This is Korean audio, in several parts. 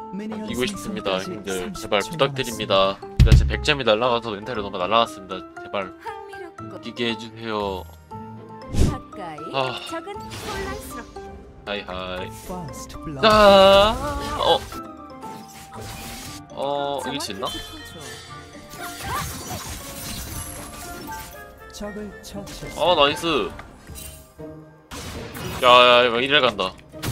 이기고 싶습니다 형님들. 제발 부탁드립니다. 진짜 제 100점이 날라가서 멘탈이 너무 날라갔습니다. 제발 이기게 해주세요. 가까이 아. 적은 혼란스럽다. 하이하이. First blood. 자, 이길 수 있나? 적을 처치했습니다. 나이스. 야야 이거 이래 간다.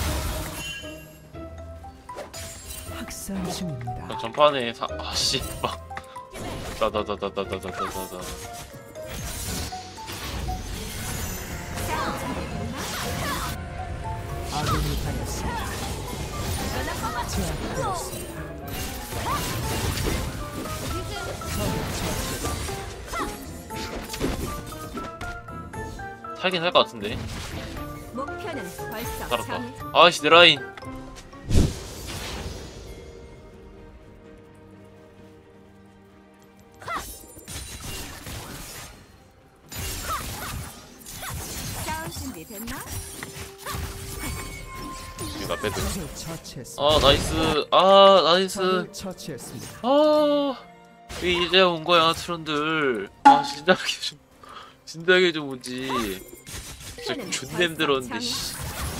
학살 중입니다. 전판에 아씨 막 다다다다다다다다다. 아군이 당했습니다. 제압되었습니다. 살긴 할 것 같은데. 목표는 벌써 살았다. 정해. 아씨 내 라인. 싸울 준비 됐나? 나 빼드. 적을 처치했습니다. 나이스. 나이스. 적을 처치했습니다. 왜 이제 온 거야 트런들. 진작에 좀 오지. 진짜 존나 힘들었는데 씨.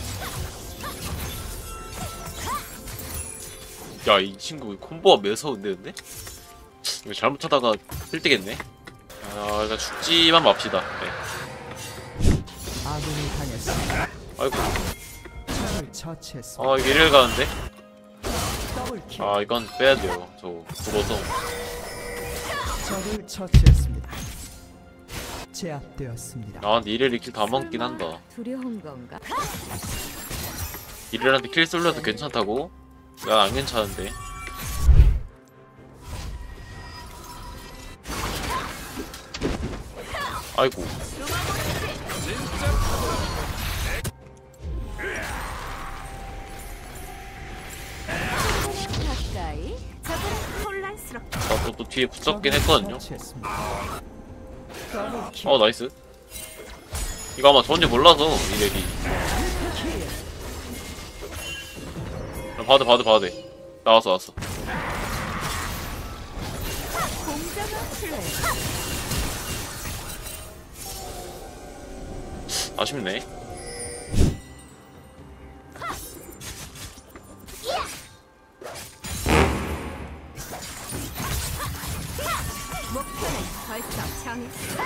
야 이 친구 콤보가 매서운데 근데? 이거 잘못하다가 뜰때겠네. 일단 죽지만 맙시다. 네. 아군이 당했습니다. 아이고. 적을 처치했습니다. 이게 이래 가는데? 더블킬. 이건 빼야 돼요. 저 죽어서. 적을 처치했습니다. 제압되었습니다. 근데 이래리 킬 다 먹긴 한다. 두려운 건가? 이래한테 킬 쏠려도 괜찮다고? 난 안 괜찮은데. 아이고. 가까이 적은 혼란스럽다. 또 뒤에 붙잡긴 했거든요. 처치했습니다. 더블킬. 나이스. 이거 아마 전지 몰라서 이래리. 봐도 돼. 나왔어. 공정한 플레이. 아쉽네. 목표는 벌써 정했어.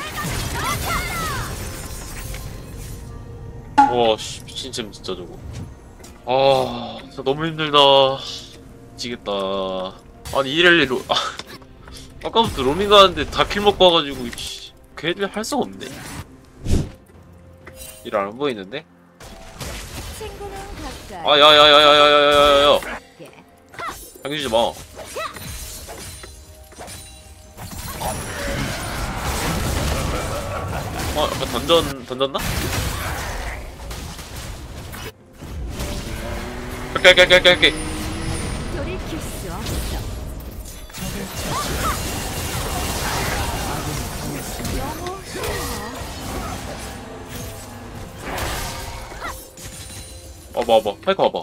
와, 씨, 미친챔 진짜 저거. 진짜 너무 힘들다. 미치겠다. 아니, 이렐리로. 아까부터 로밍 가는데 다 킬 먹고 와가지고, 씨, 걔들 할 수가 없네. 일 안 보이는데? 친구는 가까이. 야야야야야야야야야. 가깝게. 당기지 마. 약간 던졌나? 갈게. 돌이킬 수 없어. 적을 처치했습니다. 너무 싫어. 와봐. 파이크 와봐.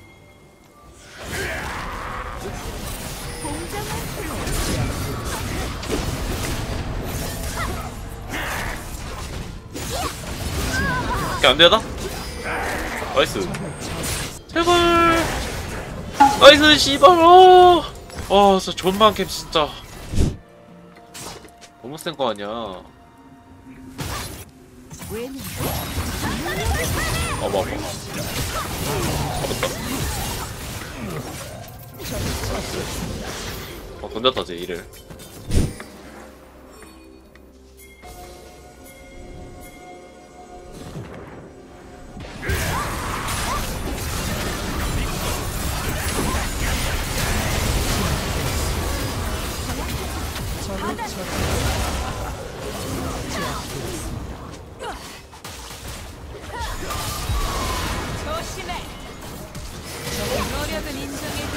공정한 플레이. 이렇게 안 되나? 나이스. 적을 처치했습니다. 제발. 나이스, 씨발. 진짜 존만 캠 진짜. 너무 센 거 아니야. 왜는 봐봐. 잡았다. 던졌다, 쟤, 이를. 적을 처치했습니다. 조심해. 노력은 인정해.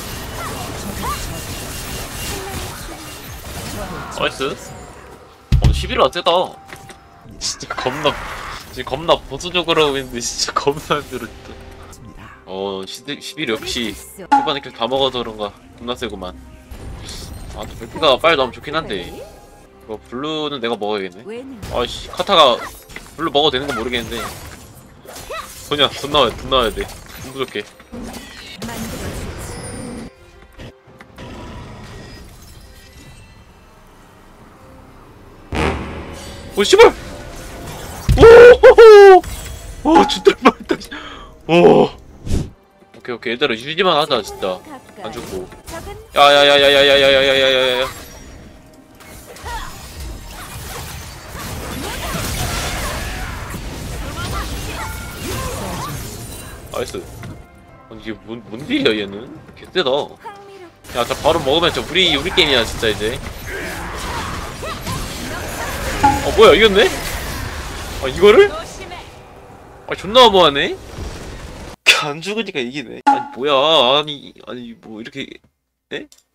나이스. 11화 세다. 진짜 겁나, 지금 겁나 보수적으로 하고 있는데, 진짜 겁나 힘들어, 진짜. 11 역시 수 초반에 킬 다 먹어서 그런가 겁나 세구만. 아, 또 벨트가 빨리 나오면 좋긴 한데 이거 블루는 내가 먹어야겠네. 왜는 아이씨, 카타가 블루 먹어도 되는 건 모르겠는데 소냐, 돈 나와야 돼. 돈 부족해. 만들어주지. 오, 씨발! 오호호! 오, 진짜 빨다. 오. 오케이, 얘들아, 유지만 하자, 진짜. 안 죽고. 적은 야야야야야야야야야야야야. 나이스. 아니, 이게 뭔 딜이야, 얘는? 개쎄다. 흥미롭. 야, 자, 바로 먹으면 진짜 우리 게임이야, 진짜, 이제. 뭐야, 이겼네? 아, 이거를? 아, 존나 어마하네? 안 죽으니까 이기네. 아니, 뭐야. 아니, 뭐, 이렇게, 에?